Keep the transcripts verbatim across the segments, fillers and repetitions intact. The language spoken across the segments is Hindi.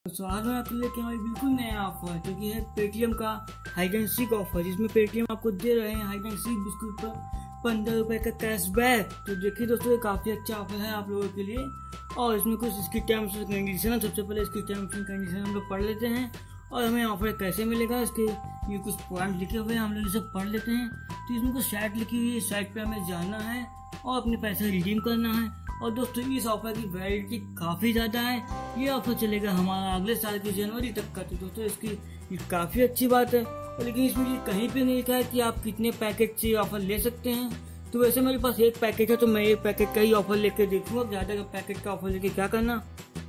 तो आज मैं आपके लिए क्या बिल्कुल नया ऑफर क्योंकि है पेटीएम का हाइड एंड सीक ऑफर, जिसमें पेटीएम आपको दे रहे हैं हाइड एंड सीक बिस्कुट पर पंद्रह रुपए का कैशबैक। तो देखिए दोस्तों, ये काफी अच्छा ऑफर है आप लोगों के लिए और इसमें कुछ इसकी टर्म्स एंड कंडीशन है। सबसे पहले इसकी टर्म्स एंड कंडीशन हम लोग पढ़ लेते हैं और हमें ऑफर कैसे मिलेगा इसके ये कुछ पॉइंट लिखे हुए हैं, हम लोग इसे पढ़ लेते हैं। तो इसमें कुछ साइट लिखी हुई है, साइट पे हमें जाना है और अपने पैसे रिडीम करना है। और दोस्तों इस ऑफर की वैलिडिटी काफी ज्यादा है, ये ऑफर चलेगा हमारा अगले साल की जनवरी तक का। तो दोस्तों इसकी ये काफी अच्छी बात है, लेकिन इसमें ये कहीं पे नहीं लिखा है कि आप कितने पैकेट से ऑफर ले सकते हैं। तो वैसे मेरे पास एक पैकेट है तो मैं एक पैकेट का ही ऑफर लेके देखूंगा, ज्यादा का पैकेट का ऑफर लेके क्या करना।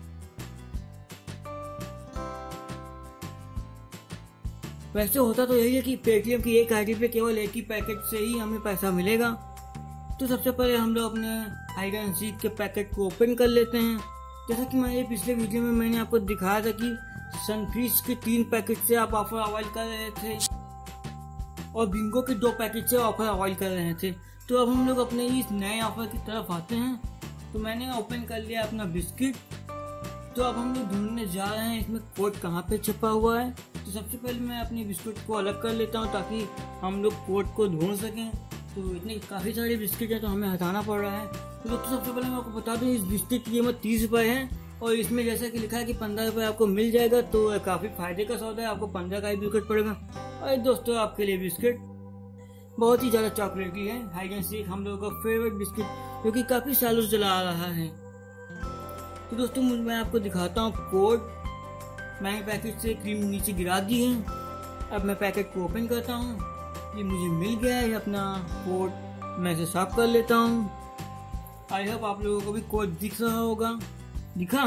वैसे होता तो यही है कि पेटीएम की एक आईडी पे केवल एक ही पैकेट से ही हमें पैसा मिलेगा। तो सबसे पहले हम लोग अपने हाइड एंड सीक के पैकेट को ओपन कर लेते हैं। जैसा कि मैं ये पिछले वीडियो में मैंने आपको दिखाया था कि सनफिश के तीन पैकेट से आप ऑफर अवॉइड कर रहे थे और बिंगो के दो पैकेट से ऑफर अवॉइड कर रहे थे। तो अब हम लोग अपने इस नए ऑफर की तरफ आते हैं। तो मैंने ओपन कर लिया अपना बिस्किट। तो अब हम लोग ढूंढने जा रहे हैं इसमें कोड कहाँ पे छपा हुआ है। तो सबसे पहले मैं अपने बिस्कुट को अलग कर लेता हूँ ताकि हम लोग कोड को ढूंढ सकें। तो इतने काफी सारे बिस्किट है तो हमें हटाना पड़ रहा है। तो दोस्तों सबसे पहले मैं आपको बता दूं, इस बिस्किट की कीमत तीस रुपए है और इसमें जैसा कि लिखा है कि पंद्रह रुपए आपको मिल जाएगा। तो काफी फायदे का सौदा है, आपको पंद्रह का ही बिस्किट पड़ेगा। और दोस्तों आपके लिए बिस्किट बहुत ही ज्यादा चॉकलेटी है, हाइड एंड सीक हम लोगों का फेवरेट बिस्किट जो कि काफी सालों से चला आ रहा है। तो दोस्तों मैं आपको दिखाता हूँ कोड। मैंने पैकेट से क्रीम नीचे गिरा दी है। अब मैं पैकेट को ओपन करता हूँ, ये मुझे मिल गया है अपना कोड। मैं इसे साफ कर लेता हूँ। आई होप आप लोगों को भी कोड दिख रहा होगा। दिखा?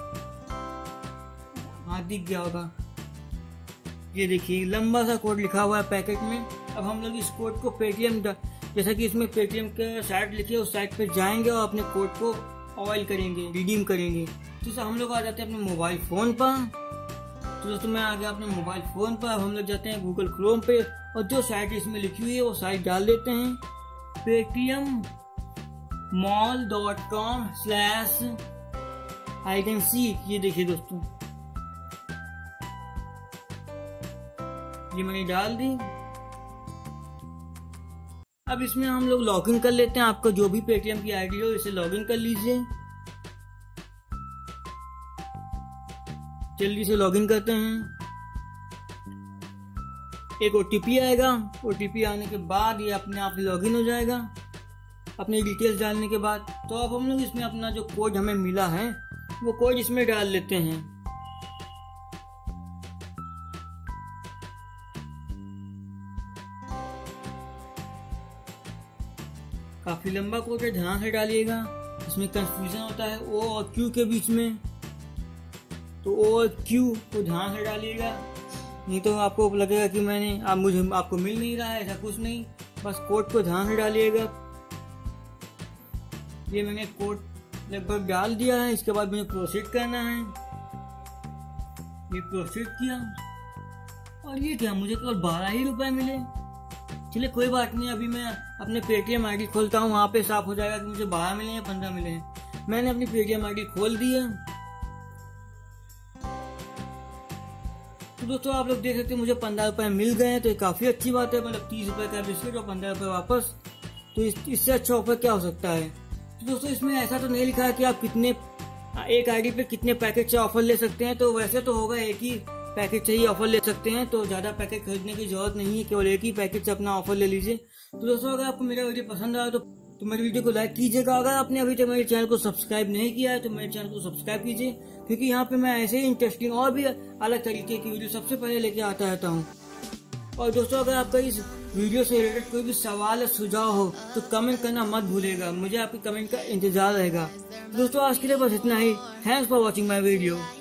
हाँ दिख गया होगा। ये देखिए लंबा सा कोड लिखा हुआ है पैकेट में। अब हम लोग इस कोड को पेटीएम, जैसा कि इसमें पेटीएम के साइट लिखी है उस साइट पे जाएंगे और अपने कोड को अवॉइड करेंगे, रिडीम करेंगे। तो हम लोग आ जाते हैं अपने मोबाइल फोन पर। तो दोस्तों मैं आ गया अपने मोबाइल फोन पर। अब हम लोग जाते हैं गूगल क्रोम पे और जो साइट इसमें लिखी हुई है वो साइट डाल देते हैं, Paytm mall dot com slash hide and seek. ये देखिए दोस्तों, ये मैंने डाल दी। अब इसमें हम लोग लॉगिन कर लेते हैं। आपका जो भी पेटीएम की आईडी हो इसे लॉगिन कर लीजिए। जल्दी से लॉगिन करते हैं। एक ओटीपी आएगा, ओटीपी आने के बाद ये अपने आप लॉगिन हो जाएगा अपनी डिटेल्स डालने के बाद। तो अब हम लोग इसमें अपना जो कोड हमें मिला है वो कोड इसमें डाल लेते हैं। काफी लंबा कोड है, ध्यान से डालिएगा, इसमें कंफ्यूजन होता है ओ और क्यू के बीच में। तो ओ और क्यू को ध्यान से डालिएगा, नहीं तो आपको लगेगा कि मैंने आप मुझे आपको मिल नहीं रहा है। ऐसा कुछ नहीं, बस कोड को ध्यान से डालिएगा। ये मैंने कोड लगभग डाल दिया है। इसके बाद मुझे प्रोसीड करना है। ये प्रोसीड किया और ये क्या, मुझे केवल बारह ही रुपए मिले। चलिए कोई बात नहीं, अभी मैं अपने पेटीएम आईडी खोलता हूँ, वहां पे साफ हो जाएगा कि मुझे बारह मिले या पंद्रह मिले हैं। मैंने अपनी पेटीएम आईडी खोल दी है। तो दोस्तों आप लोग देख सकते हैं मुझे पंद्रह रुपए मिल गए हैं। तो ये काफी अच्छी बात है, मतलब तीस रुपए का बिस्किट और पंद्रह रुपए वापस। तो इस, इससे अच्छा ऑफर क्या हो सकता है। तो दोस्तों इसमें ऐसा तो नहीं लिखा है कि आप कितने एक आईडी पे कितने पैकेट से ऑफर ले सकते हैं। तो वैसे तो होगा एक ही पैकेट से ही ऑफर ले सकते हैं, तो ज्यादा पैकेट खरीदने की जरूरत नहीं है, केवल एक ही पैकेट से अपना ऑफर ले लीजिए। तो दोस्तों अगर आपको मेरा वीडियो पसंद आया तो, तो मेरे वीडियो को लाइक कीजिएगा। अगर आपने अभी तक मेरे चैनल को सब्सक्राइब नहीं किया है तो मेरे चैनल को सब्सक्राइब कीजिए, क्योंकि यहाँ पे मैं ऐसे ही इंटरेस्टिंग और भी अलग तरीके की वीडियो सबसे पहले लेके आता रहता हूँ। और दोस्तों अगर आपका इस वीडियो से रिलेटेड कोई भी सवाल या सुझाव हो तो कमेंट करना मत भूलिएगा, मुझे आपके कमेंट का इंतजार रहेगा। दोस्तों आज के लिए बस इतना ही। Thanks for watching my video.